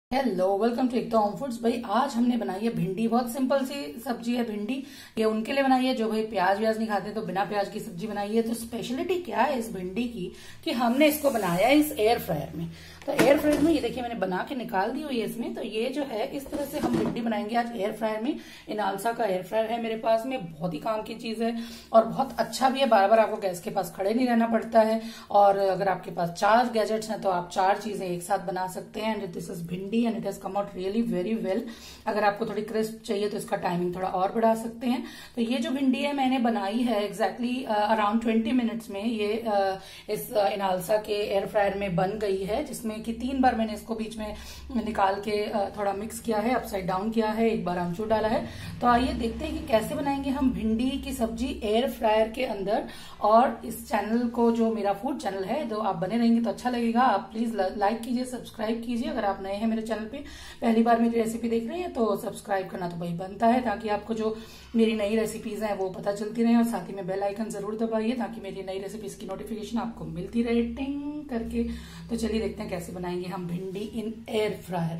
Hello, welcome to Ekta home foods. भाई आज हमने बनाई है भिंडी। बहुत सिंपल सी सब्जी है भिंडी। ये उनके लिए बनाई है जो भाई प्याज व्याज नहीं खाते, तो बिना प्याज की सब्जी बनाई है। तो स्पेशलिटी क्या है इस भिंडी की कि हमने इसको बनाया है इस एयर फ्रायर में। तो एयर फ्रायर में ये देखिए मैंने बना के निकाल दी हुई है इसमें। तो ये जो है इस तरह से हम भिंडी बनाएंगे आज एयर फ्रायर में। इनालसा का एयर फ्रायर है मेरे पास में, बहुत ही काम की चीज है और बहुत अच्छा भी है। बार बार आपको गैस के पास खड़े नहीं रहना पड़ता है। और अगर आपके पास 4 गैजेट्स हैं तो आप 4 चीजें एक साथ बना सकते हैं। And this is bhindi and it has come out really very well. अगर आपको थोड़ी क्रिस्प चाहिए तो इसका टाइमिंग थोड़ा और बढ़ा सकते हैं। तो ये जो भिंडी है मैंने बनाई है एग्जैक्टली अराउंड 20 मिनट्स में। ये इस इनालसा के एयर फ्रायर में बन गई है, जिसमें कि 3 बार मैंने इसको बीच में निकाल के थोड़ा मिक्स किया है, अपसाइड डाउन किया है, एक बार आमचूर डाला है। तो आइए देखते हैं कि कैसे बनाएंगे हम भिंडी की सब्जी एयर फ्रायर के अंदर। और इस चैनल को, जो मेरा फूड चैनल है, तो आप बने रहेंगे तो अच्छा लगेगा। आप प्लीज लाइक कीजिए, सब्सक्राइब कीजिए। अगर आप नए हैं मेरे चैनल पे, पहली बार मेरी रेसिपी देख रहे हैं, तो सब्सक्राइब करना तो भाई बनता है, ताकि आपको जो मेरी नई रेसिपीज हैं वो पता चलती रहे। और साथ ही में बेल आइकन जरूर दबाइए ताकि मेरी नई रेसिपीज की नोटिफिकेशन आपको मिलती रहे टिंग करके। तो चलिए देखते हैं कैसे बनाएंगे हम भिंडी इन एयर फ्रायर।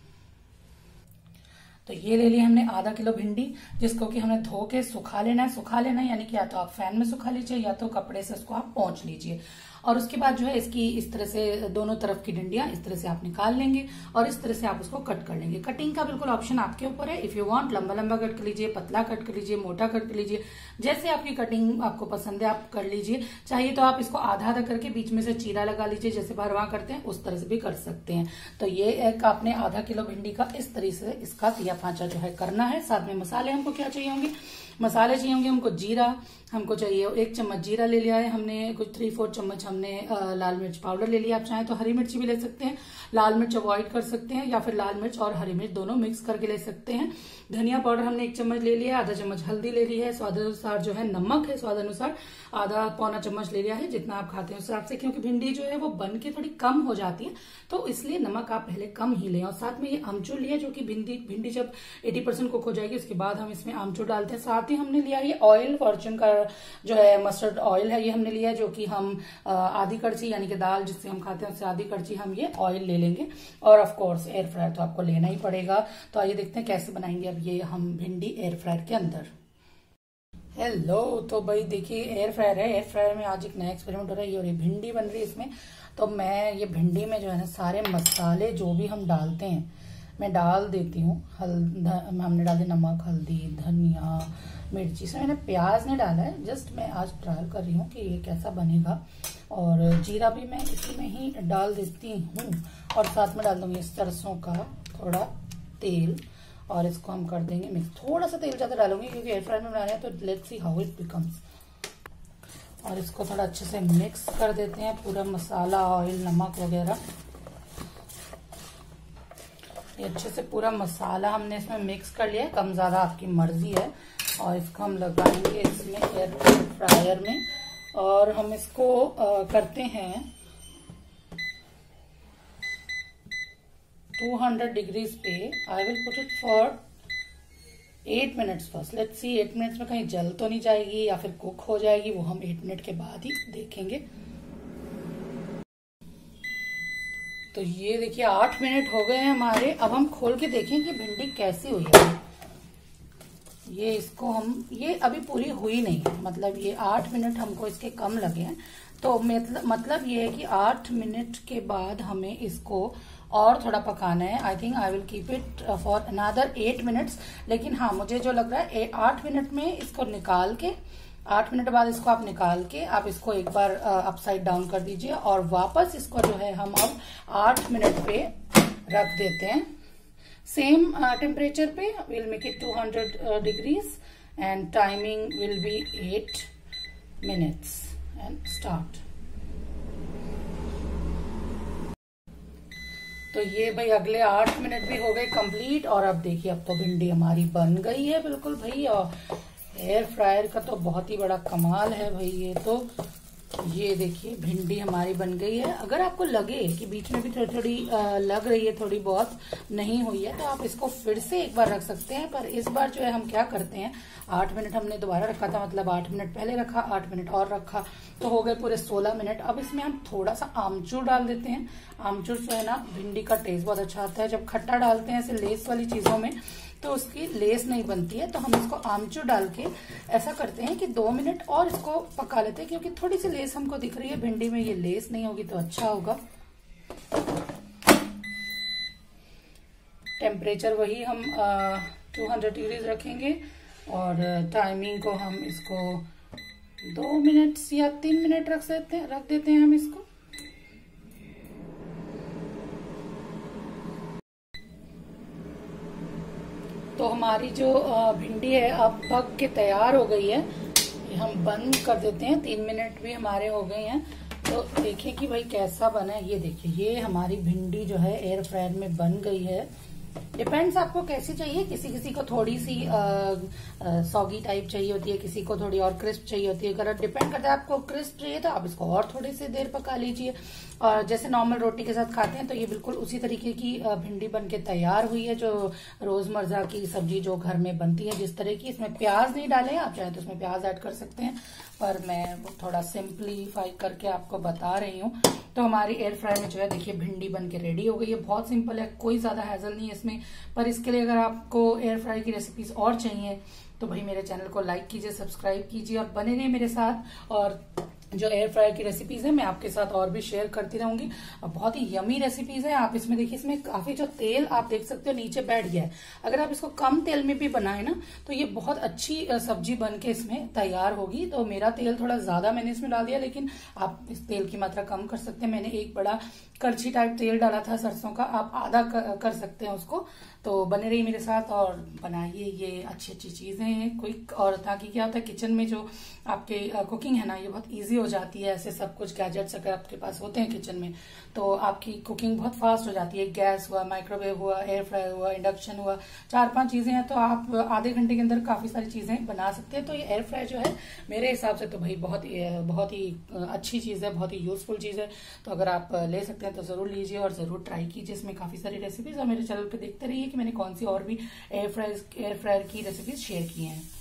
तो ये ले लिया हमने आधा किलो भिंडी, जिसको कि हमने धो के सुखा लेना है। सुखा लेना है यानी कि या तो आप फैन में सुखा लीजिए या तो कपड़े से उसको आप पोंछ लीजिए। और उसके बाद जो है इसकी इस तरह से दोनों तरफ की डंडियां इस तरह से आप निकाल लेंगे और इस तरह से आप उसको कट कर लेंगे। कटिंग का बिल्कुल ऑप्शन आपके ऊपर है। इफ यू वांट लंबा लंबा कट कर लीजिए, पतला कट कर लीजिए, मोटा कट कर लीजिए, जैसे आपकी कटिंग आपको पसंद है आप कर लीजिए। चाहिए तो आप इसको आधा आधा करके बीच में से चीरा लगा लीजिए, जैसे भरवा करते हैं उस तरह से भी कर सकते हैं। तो ये एक आपने आधा किलो भिंडी का इस तरह से इसका तिया फांचा जो है करना है। साथ में मसाले हमको क्या चाहिए होंगे? मसाले चाहिए होंगे हमको जीरा, हमको चाहिए 1 चम्मच जीरा ले लिया है हमने, कुछ 3-4 चम्मच हमने लाल मिर्च पाउडर ले लिया। आप चाहें तो हरी मिर्ची भी ले सकते हैं, लाल मिर्च अवॉइड कर सकते हैं, या फिर लाल मिर्च और हरी मिर्च दोनों मिक्स करके ले सकते हैं। धनिया पाउडर हमने 1 चम्मच ले लिया है, आधा चम्मच हल्दी ले ली है, स्वाद अनुसार जो है नमक है, स्वाद अनुसार आधा पौना चम्मच ले लिया है, जितना आप खाते हैं उस हिसाब से। क्योंकि भिंडी जो है वो बन के थोड़ी कम हो जाती है, तो इसलिए नमक आप पहले कम ही लें। और साथ में ये आमचूर लिया, जो कि भिंडी जब 80% कुक हो जाएगी उसके बाद हम इसमें आमचूर डालते हैं। साथ ही हमने लिया ये ऑयल, फॉर्चून का जो है मस्टर्ड ऑयल है, ये हमने लिया है, जो कि हम आधी कड़छी यानी कि दाल जिससे हम खाते हैं उससे आधी कड़छी हम ये ऑयल ले लेंगे। और ऑफ कोर्स एयर फ्रायर तो आपको लेना ही पड़ेगा। तो आइए देखते हैं कैसे बनाएंगे अब ये हम भिंडी एयर फ्रायर के अंदर। हेलो, तो भाई देखिए एयर फ्रायर है। एयर फ्रायर में आज एक नया एक्सपेरिमेंट हो रहा है ये, और ये भिंडी बन रही है इसमें। तो मैं ये भिंडी में जो है ना सारे मसाले जो भी हम डालते हैं मैं डाल देती हूँ। हमने डाल दिया नमक, हल्दी, धनिया, मिर्ची। इसमें मैंने प्याज नहीं डाला है, जस्ट मैं आज ट्रायल कर रही हूँ कि ये कैसा बनेगा। और जीरा भी मैं इसी में ही डाल देती हूँ, और साथ में डाल दूंगी सरसों का थोड़ा तेल, और इसको हम कर देंगे मिक्स। थोड़ा सा तेल ज्यादा डालूंगी क्योंकि एयर फ्रायर में बना रहे हैं, तो let's see how it becomes. और इसको थोड़ा अच्छे से मिक्स कर देते हैं, पूरा मसाला, ऑयल, नमक वगैरह ये अच्छे से पूरा मसाला हमने इसमें मिक्स कर लिया है। कम ज्यादा आपकी मर्जी है। और इसको हम लगाएंगे इसमें एयर फ्रायर में, और हम इसको करते हैं 200 डिग्रीज पे। I will put it for 8 minutes first. Let's see 8 minutes में कहीं जल तो नहीं जाएगी या फिर कुक हो जाएगी, वो हम 8 मिनट के बाद ही देखेंगे। तो ये देखिए 8 मिनट हो गए हैं हमारे। अब हम खोल के देखें कि भिंडी कैसी हुई है। ये इसको हम, ये अभी पूरी हुई नहीं है, मतलब ये 8 मिनट हमको इसके कम लगे हैं। तो मतलब ये है कि 8 मिनट के बाद हमें इसको और थोड़ा पकाना है। I think I will keep it for another 8 minutes. लेकिन हाँ, मुझे जो लग रहा है 8 मिनट में इसको निकाल के, 8 मिनट बाद इसको आप निकाल के आप इसको एक बार अपसाइड डाउन कर दीजिए, और वापस इसको जो है हम अब 8 मिनट पे रख देते हैं। सेम टेम्परेचर पे will make it 200 degrees and timing will be 8 minutes and start. तो ये भाई अगले 8 मिनट भी हो गए कंप्लीट। और अब देखिए अब तो भिंडी हमारी बन गई है बिल्कुल भाई। और एयर फ्रायर का तो बहुत ही बड़ा कमाल है भाई। ये तो ये देखिए भिंडी हमारी बन गई है। अगर आपको लगे कि बीच में भी थोड़ी थोड़ी लग रही है, थोड़ी बहुत नहीं हुई है, तो आप इसको फिर से एक बार रख सकते हैं। पर इस बार जो है हम क्या करते हैं, 8 मिनट हमने दोबारा रखा था, मतलब 8 मिनट पहले रखा, 8 मिनट और रखा, तो हो गए पूरे 16 मिनट। अब इसमें हम थोड़ा सा आमचूर डाल देते हैं। आमचूर जो है ना, भिंडी का टेस्ट बहुत अच्छा आता है। जब खट्टा डालते हैं ऐसे लेस वाली चीजों में तो उसकी लेस नहीं बनती है, तो हम इसको आमचूर डाल के ऐसा करते हैं कि 2 मिनट और इसको पका लेते हैं, क्योंकि थोड़ी सी लेस हमको दिख रही है भिंडी में, ये लेस नहीं होगी तो अच्छा होगा। टेम्परेचर वही हम 200 डिग्रीज रखेंगे और टाइमिंग को हम इसको 2 मिनट या 3 मिनट रख देते हैं हम इसको। तो हमारी जो भिंडी है अब पक के तैयार हो गई है। ये हम बंद कर देते हैं, 3 मिनट भी हमारे हो गए हैं। तो देखिए कि भाई कैसा बना है। ये देखिए, ये हमारी भिंडी जो है एयर फ्रायर में बन गई है। डिपेंड्स आपको कैसी चाहिए, किसी किसी को थोड़ी सी सॉगी टाइप चाहिए होती है, किसी को थोड़ी और क्रिस्प चाहिए होती है। अगर डिपेंड करता है आपको क्रिस्प चाहिए तो आप इसको और थोड़ी सी देर पका लीजिए। और जैसे नॉर्मल रोटी के साथ खाते हैं तो ये बिल्कुल उसी तरीके की भिंडी बन के तैयार हुई है, जो रोजमर्रा की सब्जी जो घर में बनती है जिस तरह की। इसमें प्याज नहीं डाले, आप चाहे तो इसमें प्याज ऐड कर सकते हैं, पर मैं वो थोड़ा सिंप्लीफाई करके आपको बता रही हूँ। तो हमारी एयर फ्राई में जो है देखिए भिंडी बन के रेडी हो गई है। बहुत सिंपल है, कोई ज्यादा हैजल नहीं है इसमें। पर इसके लिए अगर आपको एयर फ्राई की रेसिपीज और चाहिए तो भाई मेरे चैनल को लाइक कीजिए, सब्सक्राइब कीजिए और बने रहिए मेरे साथ। और जो एयर फ्रायर की रेसिपीज है मैं आपके साथ और भी शेयर करती रहूंगी। बहुत ही यमी रेसिपीज है। आप इसमें देखिए, इसमें काफी जो तेल आप देख सकते हो नीचे बैठ गया है। अगर आप इसको कम तेल में भी बनाए ना तो ये बहुत अच्छी सब्जी बन के इसमें तैयार होगी। तो मेरा तेल थोड़ा ज्यादा मैंने इसमें डाल दिया, लेकिन आप इस तेल की मात्रा कम कर सकते हैं। मैंने एक बड़ा करछी टाइप तेल डाला था सरसों का, आप आधा कर सकते हैं उसको। तो बने रहिए मेरे साथ और बनाइए ये अच्छी अच्छी चीजें क्विक। और ताकि क्या होता है, किचन में जो आपके कुकिंग है ना, ये बहुत इजी हो जाती है। ऐसे सब कुछ गैजेट्स अगर आपके पास होते हैं किचन में तो आपकी कुकिंग बहुत फास्ट हो जाती है। गैस हुआ, माइक्रोवेव हुआ, एयर फ्रायर हुआ, इंडक्शन हुआ, 4-5 चीजें हैं तो आप आधे घंटे के अंदर काफी सारी चीजें बना सकते हैं। तो ये एयर फ्रायर जो है मेरे हिसाब से तो भाई बहुत ही अच्छी चीज है, बहुत ही यूजफुल चीज है। तो अगर आप ले सकते हैं तो जरूर लीजिए और जरूर ट्राई कीजिए। इसमें काफी सारी रेसिपीज और मेरे चैनल पे देखते रहिए कि मैंने कौन सी और भी एयर फ्रायर की रेसिपीज शेयर की हैं।